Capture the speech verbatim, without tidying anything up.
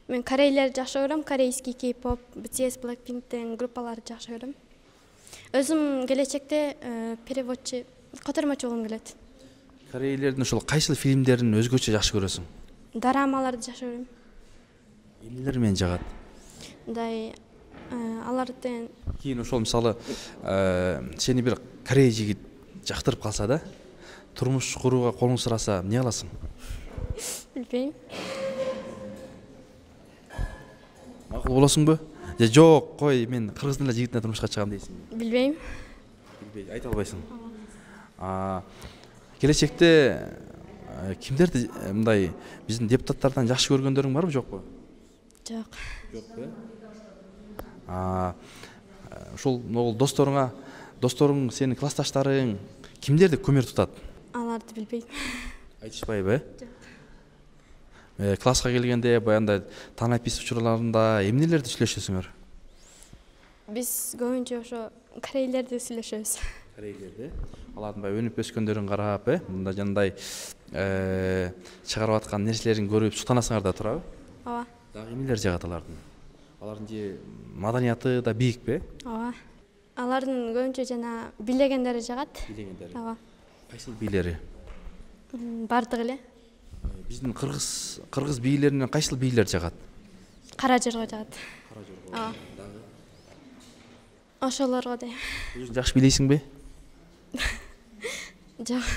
Мен корейлерди жакшы көрөм, корейский кей-поп, би ти эс, Blackpink'тен группаларды жакшы көрөм. Өзүм келечекте переводчу, котормочу болгум келет. Корейлердин ошол кайсыл фильмдерин өзгөчө жакшы көрөсүң? Дорамаларды жакшы көрөм. Эмнелер менен жагат? Мындай алардын Кийин ошол мисалы сени бир корей жигит жактырып калса да, турмуш курууга колуң сураса, эмне кыласың? билбейм. Макул болосуңбу? Же жок, кой, мен кыргыздын эле жигитине турмушка чыгам дейсиңби? Билбейм. Билбей, айта албайсың. Келечекте кимдерди мындай биздин депутаттардан жакшы көргөндөрүң барбы, жокпу? Жок. Жокпу? Ошол могул досторуңа, досторуң, сенин классташтарың кимдерди көмөр тутат? Аларды билбейм. Айтышпайбы? Класска келгенде баягындай танапис учурларында эмнелерди сүйлөшөсүңөр? Биз көбүнчө ошо корейлерди сүйлөшөбүз. Корейлерди? Алардын баягы өнүп өскөндөрүн карап, э, мында жандай чыгарып аткан нерселерин көрүп суктанасыңар да турабы? Ооба. Дагы эмнелер жагат алардын? Алардын же маданияты да бийикпи? Ооба. Алардын көбүнчө жана бийлегендери жагат. Бийлегендери. Ооба. Кайсыл бийлери? Бардыгы эле. Биздин кыргыз кыргыз бийлеринен кайсыл бийлер жагат? Кара Жорго жагат. Кара Жорго. Ооба. Дагы? Ошолорго да. Өзүң жакшы бийлейсиңби? Жок.